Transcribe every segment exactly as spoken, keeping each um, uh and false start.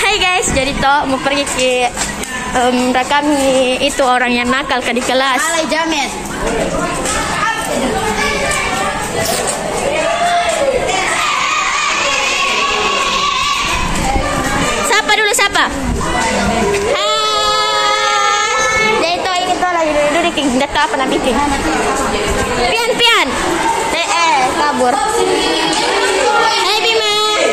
Hai guys, jadi toh mau pergi ke um, kami itu orang yang nakal ke di kelas. Alay Jamet. Siapa dulu siapa? Hai. Jadi toh ini toh lagi duduk di data apa nak bikin? Pian pian. Eh eh kabur. Hai Bima.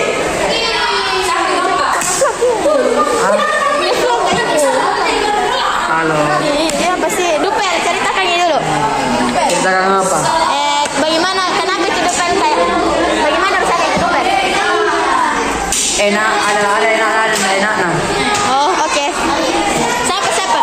Halo. Iya pasti Dupel, ceritakan ini dulu. Ceritakan apa? Eh, bagaimana kenapa itu Dupel kayak? Bagaimana rasanya itu Dupel? Enak, ada ada enak ada enak enak. Oh oke. Okay. Siapa siapa?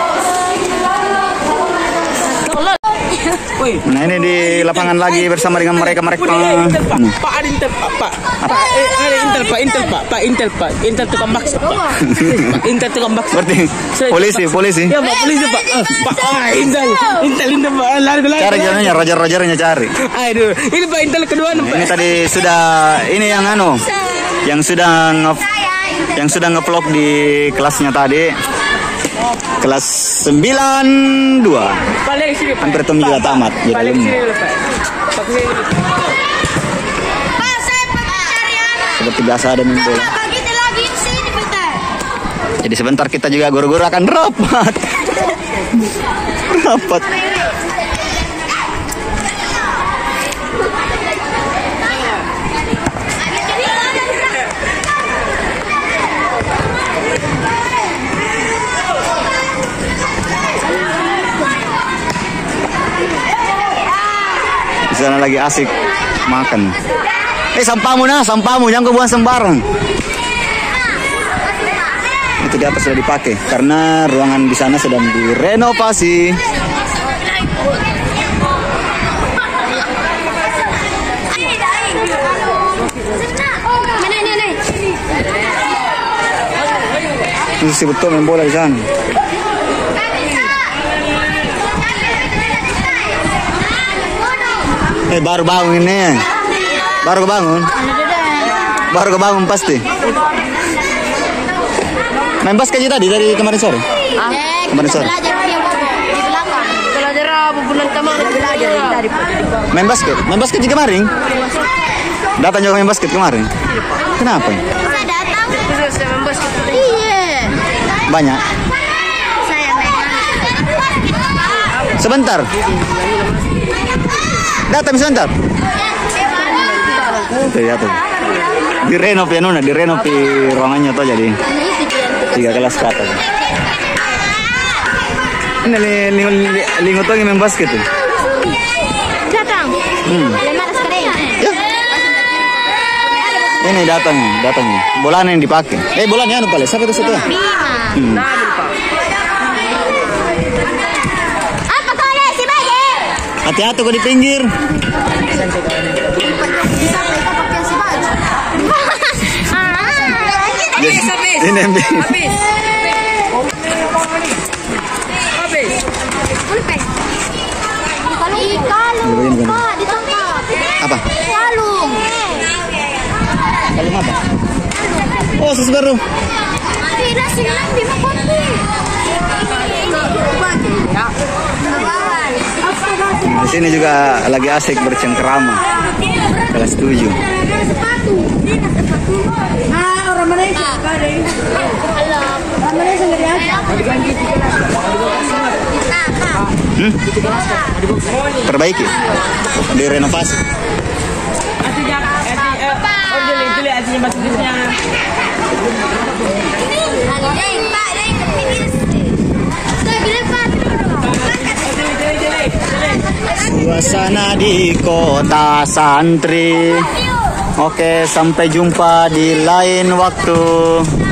Tolol. Nah ini di lapangan lagi bersama dengan mereka mereka. Hmm. Pak ada Intel Pak Pak. Pak eh, ada Intel Pak Intel Pak Pak Intel Pak Intel tukang bakso Pak. Pak Intel tukang bakso. Seperti polisi polisi. Ya Pak polisi Pak. Ah, Pak ah, Intel Intel Intel Pak lari lari. Cari jalannya roger-rogernya cari. Aduh ini Pak Intel kedua nih Pak. Ini tadi sudah ini yang anu yang sudah nge yang sudah ngevlog di kelasnya tadi. Kelas sembilan dua. Balik sini Pak. Hampir Tom juga tamat. Balik sini dulu Pak. Pak sini. Pak, saya pencari anak. Seperti biasa ada main bola. Pak, kita lagi di sini bentar. Jadi sebentar kita juga guru-guru akan rapat. Rapat. Di sana lagi asik makan. Eh sampahmu nah, sampahmu jangan kau buang sembarang. Itu di atas sudah dipakai karena ruangan di sana sedang direnovasi. Itu sih betul main bola di sana. Eh baru bangun ini. Baru kebangun. Baru kebangun pasti. Main basket aja tadi dari kemarin sore. Kemarin sore. Belajar apa bulan kemarin belajar tadi. Main basket. Main basket juga kemarin. Datang juga main basket kemarin. Kenapa? Saya datang. Saya main basket. Iya. Banyak. Saya main. Sebentar. Datang sebentar. Tuh ya tuh. Direnov ya Nuna, direnov di ruangannya tuh jadi tiga kelas ke atas. Ini lingo lingo tuh main basket tuh. Datang. Hmm. Lemar sekali. Ya. Ini datangnya, datangnya. Bolanya yang dipakai. Eh bolanya anu pale, siapa itu satu? Hmm. Apa kau lihat si Bagi? Hati-hati kok di pinggir. Jadi, ini M B. Habis. Habis. Kalung. Pak, ditangkap. Apa? Kalung. Kalung apa? Oh, susu baru. Tidak silang di makopi. Di sini juga lagi asik bercengkerama. Kelas tujuh. Ah, orang Malaysia. Halo. Orang Malaysia enggak diajak. Hmm? Perbaiki. Direnovasi. Artinya artinya oh dia itu lihat artinya maksudnya. Suasana di kota santri. Oke, sampai jumpa di lain waktu.